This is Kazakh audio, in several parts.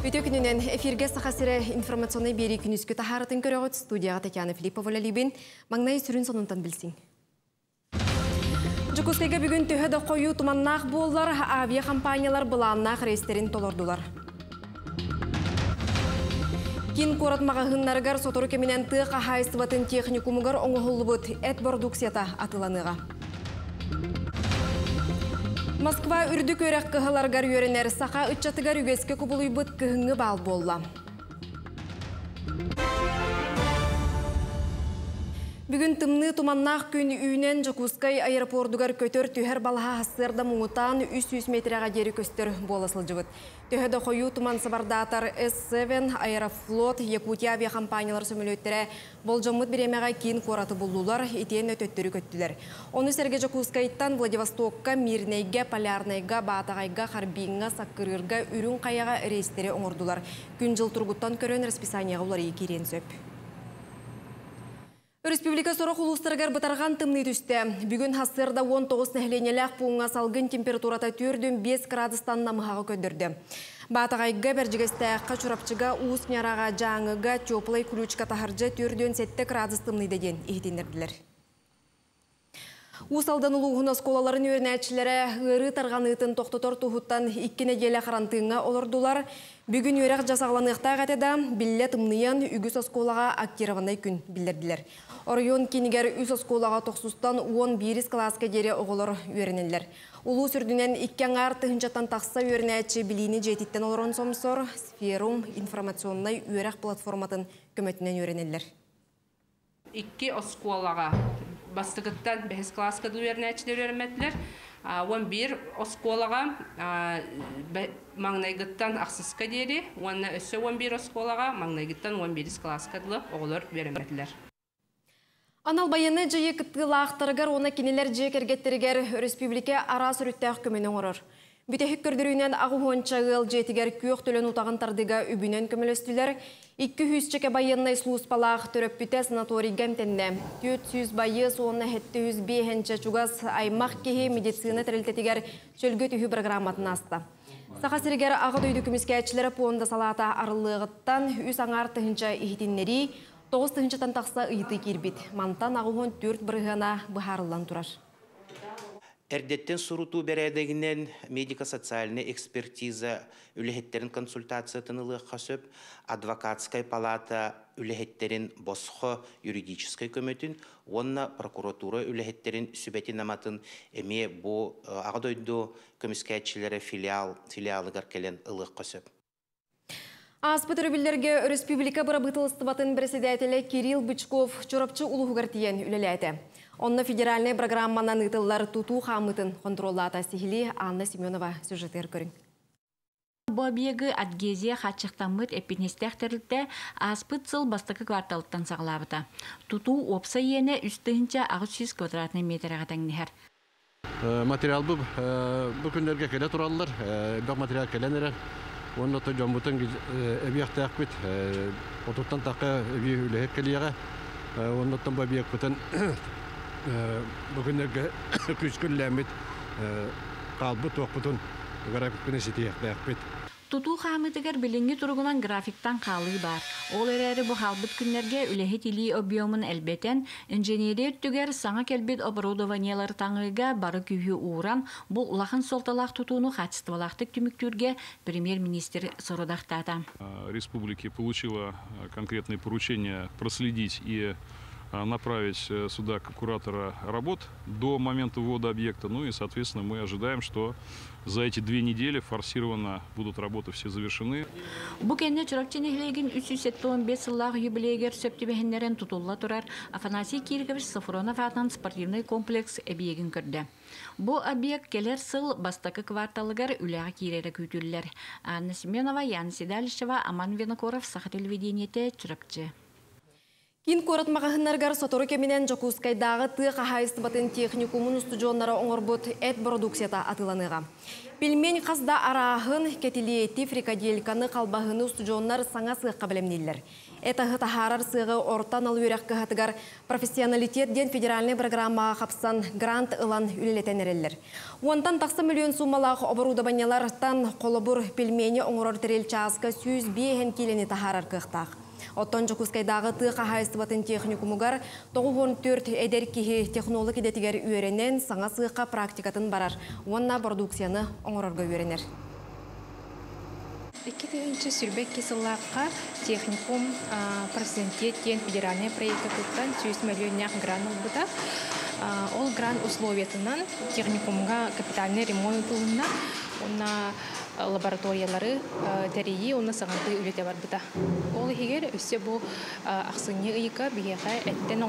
Үтө күнінен эфирге сақасыры информационный бері күнізгі тахарытын көріғыт студияға Татьяна Филиппова ләлебен маңнай сүрін сонынтан білсің. Жукускайга бүгін төхеді қойу тұманнақ боллар, авиакомпаниялар бұланнақ рейстерін толордулар. Кин коратмаға ғыннарғар сотору кемінен тұқ ахайсыватын техникумығар оңғылы бұд әт продукцията атыланыға. Москва үрдік өрек қығыларғар өрінер сақа үтчатығар үгеске күбілуй бұд кығыңы бал болла. Бүгін тымны туманнақ күн үйінен Жукускай аэропордугар көтөр түйер балаға хасырда мұңытан 300 метріға дері көстер боласыл жывыд. Түйеді қойу туман сабардатар S7 Аэрофлот Якутия авиакомпаниялар сөмілеттері болжамыд біремеға кейін қораты болулар, етен өтөттері көттілер. Оны сәрге Жукускайттан Владивостокка, Мирнейге, Полярнайга, Батағайга, Харбинға, Саққырырға, үрін қаяға рейстері оңырдулар. Күн жыл тұрғыттан көрін расписанияға олар екерен сөп. Республика сорох улустаргар бытарган тымны түсті. Бүгін хасырда 19 нәхленеләк пуңға салгын температурата түрден 5 градустан намыхағы көндірді. Батағайға бәржігісті қачурапчыға уыз няраға жаңыға теплый ключка тахаржы түрден 7 градус тымны деден ехтендерділер. Усалдан улуғын осколаларын өрнәтшілері ғыры тарғаныйтын тоқтотор тұхыттан 2 неделя қарантыңға олырдулар. Бүгін өрәқ жасағыланықта ғатыда білі тымныян үгіс осколаға актировандай күн білдерділер. Орайон кенігер үс осколаға тоқсустан 11 класска дере оғылыр өрінелер. Улу сүрдінен 2 аңар тұхынчаттан тақса өрнәтші біліні жетіттен олырын сомсор сферум информационнай өрәқ платформатын көмөтінен өрінелер. 2 осколаға бастығыттан 5 класска өрнәтшілер өрінмәтілер. 11 осколаға маңнайгыттан ақсысқа деді, онына өсі 11 осколаға маңнайгыттан 11 класска оғылыр өрінмәтілер. Анал байыны жайы кыттылы ақтарығар, оны кенелер жайы кергеттерігер республика ара сүріттәқ көмінің орыр. Бүтәхік көрдірінен ағуын чағыл жетігер көк төлін ұтағын тардыға үбінен көмілістілер. 200 чеке байыннай слуыспалақ түріп бүті санаторий гәмтенне. 400 байы соңына 705 чугас аймақ кеге медицина тәрілтетігер чөлгі түйі программатын асты. Сақасырігер ағы дөйді күміскәтшілері пуынды салата арылығыттан үс аңар тұхынша ихтиннері 9 тұхыншатан тақса ұйты кербет. Мантан ағуын 4 бірғана бұхарылан тұрар. Эрдеттен суруту бередегінен медико-социальный экспертиза үліхеттерін консультация тынылы қасып, адвокатскай палата үліхеттерін босқы юридическай көметін, онна прокуратура үліхеттерін сүбетін аматын әме бұ ағадойду көміскәтшілері филиалығар келен ылық қасып. Аспыт өрбілдерге республика бұрабытылыстыбатын председателі Кирилл Бычков чорапчы улуғығар тиен үлеләді. Онна федеральный программанан ытыллар туту хамытын контроллата сихили Анна Семенова сюжеттер көрін. Бобиегі Адгезия хатчықтамыт эпинестәхтерлікті аспыт сыл бастықы кварталыттан сағылабыта. Туту опса ені үстігінші 600 квадратный метрға тәңнігер. Материал бұл күндерге келе тұралылар, бұл материал келенері. Онда да жомбутын әбияқтақ бит, отуттан тақы әбия үләйіп келияға. Онда да бобиек бұтын бүгіндерге күшкін ләмет қалбы тоқ бұтын графикпіне сетияқтақ бит. Туту хамытыгар билинги тургунан графиктан қалығы бар. Ол әрәрі бұл халбыт күннерге үләхет илі объемын әлбетен, инженерия түгер саңа келбет оборудованиялар таңыға бары күйі уран, бұл улахан солталақ тутуну хатыстывалақтық түміктүрге премьер-министр сорудақтата. Республика получила конкретное поручение проследить и направить сюда куратора работ до момента ввода объекта. Ну и, соответственно, мы ожидаем, что за эти 2 недели форсированно будут работы все завершены. Букенне чуракченеглеген 375 сыллах юбилейгер сөптебехеннерен тутулла турар Афанасий Киргович Сафронов атынан спортивный комплекс әбиеген көрді. Бу объект келер сыл бастакы кварталыгар үләға кирері күйтілілер. Анна Семенова, Ян Седалищева, Аман Винокуров, Саха телевидениете, Чуракче. Кин коратмағығынарғар сотору кемінен Жокускайдағы тыға хайыстыбатын техникумын студионлары оңырбыт әт продукцията атыланыға. Пельмень қазда арағын кетилиети фрикадельканы қалбағыны студионлар саңа сыққа білемнелер. Этағы тахарар сығы ортан алу өрек кығатығар профессионалитет ден федеральный программаға қапсан грант ылан үлелетен әрелер. Онтан тақсы миллион суммалағы оборудованиялардан қолыбыр пельмені оңырор терел часқа 100 келені тахарар кықтақ. Оттон Жокускайдағы тыға хайыстыбатын техникумугар 94 әдер кихи технолог едетігер үйеренен саңа сыққа практикатын барар. Онна продукцияны оңырорға үйеренер. 2000 сүрбек кесыллаққа техникум проценттен федеральный проекты тұттан 100 миллионнақ грант бұда. Ол грант условиятынан техникумға капитальный ремонт ұлына, онна лабораториялары тәрейі, онна сағанты үлете бар бұда. Ол егер өссе бұл ақсыны ұйыға бігеға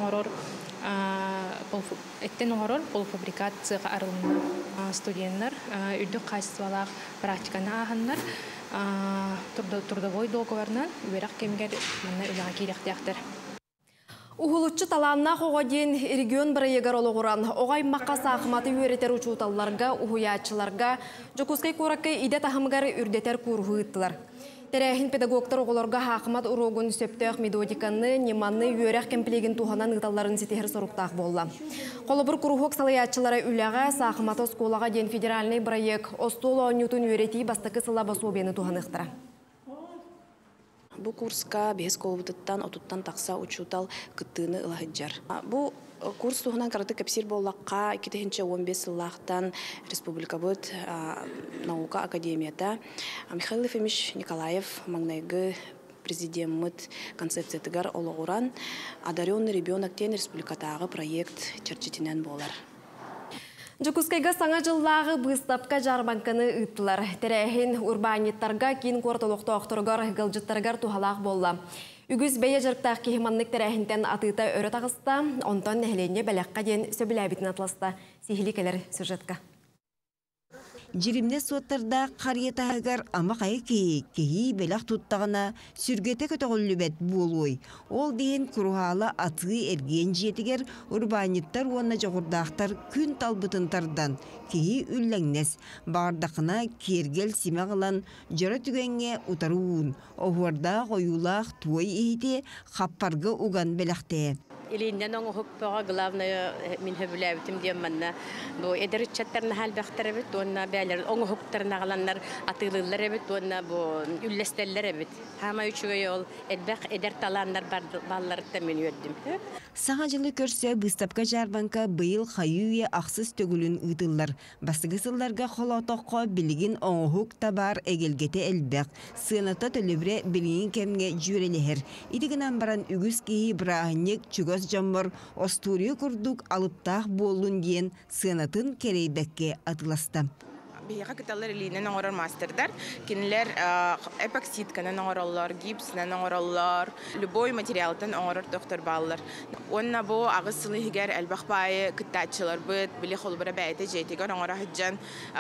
әттен оңырор полуфабрикат сыға арылына студенттер үрдік қайсывалақ практиканы ағандар трудовой договорынан үйерақ кемгер мұнна үліға керектіяқтыр. Ухулуччы таланна хоға дейін регион бірайегар олығыран. Оғай маққа сақыматы үйеретер учуталларға, ухуячыларға, Жокускай көраккай иде тахымгар үрдетер көргі ұттылар. Тәрәхін педагогтар оғыларға хақымат ұрогын сөптөк методиканы, неманны үйерек кемпілеген туғанан ұталарын сетехір сұрықтақ болла. Қолыбыр күрухок салаятчылары үліға сақыматы сколаға ден федеральный проект Остоло Ньютон үйереті бастықы сыла басуобені туғанықтыра. Бу курска бес колбутыттан отуттан такса учутал кыттыны ылахыджар. Бу курс туһунан караты кепсир боллакка 2015 сыллахтан республика бут наука академията Михаил Ефимович Николаев маңнайгы президент концепциятыгар олоғуран одаренный ребенок тен республикатагы проект чарчетинен болар. Жокускайга саңа жыллағы бұстапқа жарбанканы ұттылар. Тәрәхін урбаниттарға кейін қортылықты оқтырғар ғылжыттарғар тухалақ болла. Үгіз бәйе жарықтақ кейіманлық тәрәхінтен атыта өрі тағыста, онтан нәхілене бәләққа ден сөбіләбетін атласта. Сихили кәлер сюжетка. Жиримне соттарда қариетағығар ама қайы кейі белақ тұттағына сүргеті көтіғілі болуй. Ол дейін күрғалы атығы әрген жетігер урбаниттар онына жоғырдақтар күн талбытынтардан кейі үлләңнес. Бағардақына кергел симағылан жара түгенге ұтаруын. Оғырда қойулақ туай ейде қаппарға уған белақты. Илинден оңғықпаға главное мен хөбіләбітім дем манна. Бұл әдірітчаттарына хәлбәқтер әбіт, онына бәлер оңғықтарына қаланлар атылылар әбіт, онына бұл үлләстәллер әбіт. Хама үшіге ол әдбәқ әдір таланлар балларытта мен өддім. Саға жылы көрсе бұстапқа жарбанка бұйыл қайуе ақсыз төгілін ұтылар. Бастығы сылларға қолатоққа білігін оңғық табар әгелгеті әлбәқ. Сыната төлібіре білігін кәмге жүрелігер. Идігінен баран үгіз кейі бірағынек чүгіз жамбар остурия күрдік алыптақ болын дейін сынатын керейбәкке атыласты. Бияға кіталар елінен оңырар мастердар. Кенілер эпоксидканын оңыралар, гипсінен оңыралар, любой материалтын оңырар тоқтар балылар. Онна бұл ағысылы егер әлбақ байы күттатшылар бұд, білі қолыбыра бәйті жейтігер оңыра хүджан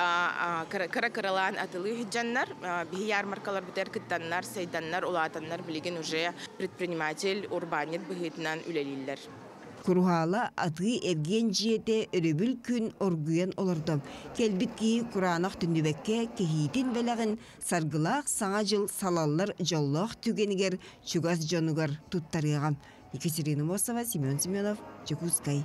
кыра-кыралан атылы хүджанлар, бейі ярмаркалар бітер күттанлар, сайданлар, улатанлар білеген уже предприниматель урбанет бұғытынан үлелілер. Күрғала атығы әрген жете өрөбіл күн оргуян олардым. Келбіт кейі құранақ түндібәкке кехейтін бәләғін сарғылақ саңа жыл салалар жоллақ түгенігер чугаз жонугар тұттарығам. Екатерина Мосова, Семен Семенов, Жокускай.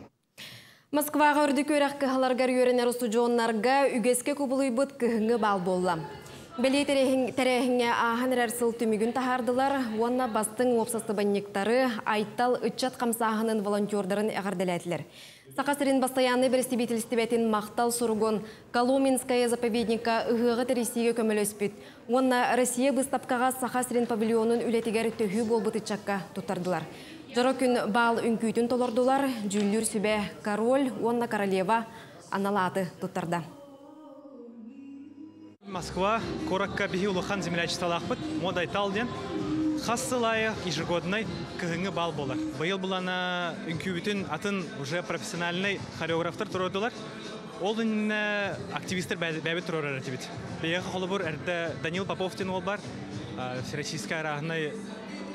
Москваға үрді көрәқ кығаларғар өренер студионларға үгеске көбілуй бұд кығыңы бал болла. Бәлей тәрәхіңе ағын әрсіл түмігін тахардылар, онна бастың опсасты банниктары айттал үтчат қамсағының волонтердарын әғарділәтілер. Сақасырын бастаяны бірістебетілістебетін мақтал сұрғын Коломенская заповедника ұғығы тәресіге көміл өспіт. Онна Россия бұстапқаға Сақасырын павильонын үлетігер төхі болбыты чакка тұттардылар. Жара күн бал үнкүйтін толардылар, жүллүр сүбе король, онна королева аналаты тұттарды. Москва, коракка бихи улахан землячестволақпыт, модай талден, хассылайы ежегодный кығыңы бал болар. Байыл бұлана үнкүбітін атын уже профессиональный хореографтар тұродылар. Ол активистер бәбі тұрорар әтебет. Бейеға қолы бұр әрді Данил Поповтин ол бар, Всероссийская арағынай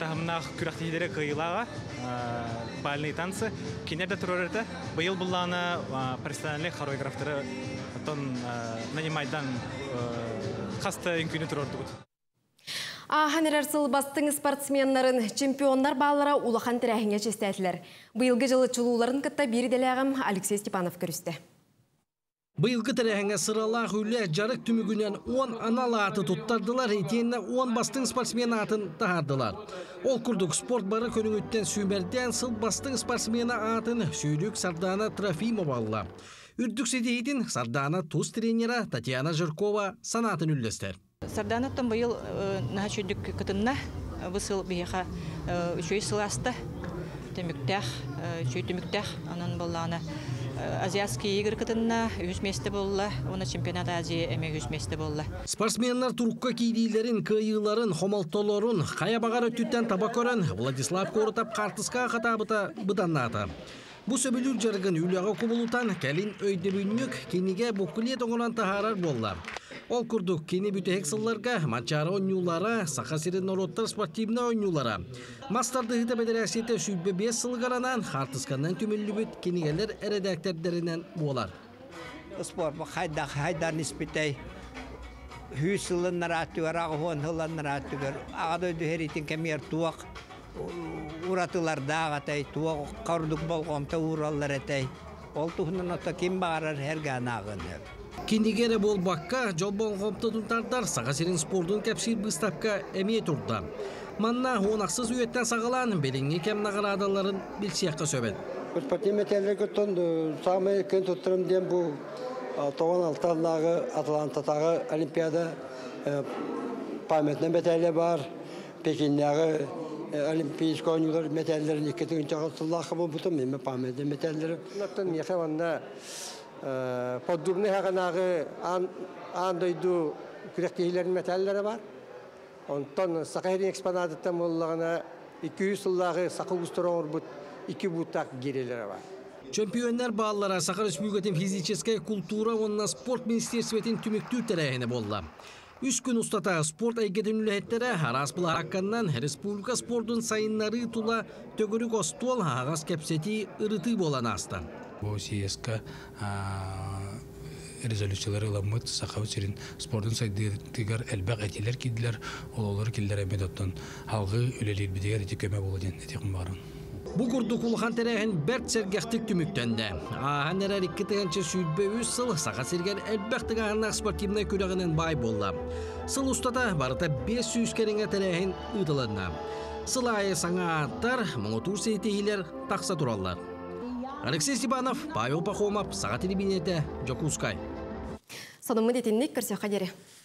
тахымнах күрәхтиләре кыйлага бальный танцы кинердә турырда быел буллана профессиональ хореографтары тон нанимайдан хаста инкүне турырды. Ханерер сылбастың спортсменнарын чемпиондар баллара улахан тирәһиңе честәтләр. Быелгы жылы чулууларын кытта бириделәгем Алексей Степанов көрүстә. Быйылгы тәрәһеңе сыралақ үлі жарық түмігінен 10 анал аты тұттардылар, етеніне 10 бастың спортсмен атын тағардылар. Ол күрдік спорт бары көніңіттен сүймерден сыл бастың спортсмені атын сүйрік Сардана Трофимова алла. Үрдік седейтін Сардана туз тренера Татьяна Жиркова санатын үллестер. Сарданаттан быйыл наға чүйдік күтінна бұсыл бейіға үшөй сыласты теміктәқ, үшөй теміктәқ, анын болланы Азиатский игр кытынна 100 месте болла, оны чемпионат Азия эме 100 месте болла. Спортсменнар турукка кийдилерин, кыйыларын, хомалтолорун, кая багар өттүттен таба көрөн Владислав Коротап картыска катабыта быданната. Бу сөбүлүр жаргын үлага кубулутан калин өйдөбүннүк кениге букулет оңонан тахарар болла. Ол курдук кени бүтек сылларга, мачара ойнулара, сакасирин нороттар спортивна ойнулара. Мастарды хыта бедерасиете сүйбе 5 сылгаранан, хартысканнан түмүллүбүт кенигелер эредактердеринен болар. Спорт хайдар ниспитей. Хүйсылын наратыгар, ағуын хылын наратыгар. Ағады өйдүхеритин кемер туақ. Уратылар дағатай, туақ қаурдук болғамта ураллар әтей. Ол тухынан ота кем бағарар әрган ағыныр. Киндигере бол бакка, жол болғамта тұнтардар, сағасерин спордун кәпсир бұстапка әмей тұрды. Манна онақсыз үйеттен сағалан, беліңе кем нағарадаларын білсияққа сөбет. Спортивный металлер көттін, сағымай көн тұттырым дем бұл 96-дағы Атлантадағы Олимпиада памятный металлер бар, Пекиндағы Олимпийск ойнулар металлерін екетігін жағылсылақы бұл бұтым, еме памятный металлері. Бұлаттан меқе ванда поддубны хағанағы андойду күректейлерін металлері бар. Онтан сақайрын экспонаттан болағына 200 жылдағы сақыл бұстыр оңыр бұт 2 бұттақ керелері бар. Чемпиондар баллара Сахар Республикатын физическая культура онна спорт министерстветін түміктүү тәрәйіні болды. 3 күн ұстата спорт әйгетін үләттері арас бұл араққаннан республика спортын сайынлары тұла төгірік остуал ағас кәпсеті ұрыты болан асты. Бұл съездка резолюциялары ламыт сақау серин спортын сайдығар әлбәқ әтелер кеділер, олар келдер әмет оттан алғы өлелер бідегер еті көмі болуден әтеқін бағырын. Бұл күрді құлған тәрәйін бәрт сәргәқтік түміктенді. Аған әрәр 2-тігінші сүйдбе 3 сыл сақа сергер әлбәқтік ағынақ спортивна көріғінен бай болды. Сыл ұстата барыта 500 керіңе тәрәйін ұдылығына. Сыл айы саңа аттар, мұңытур сейтейлер тақса тұралар. Алексей Степанов, Павел Пахомов, Саға телебинеті, Жокускай. Сонымы детіннік көрсе қадері.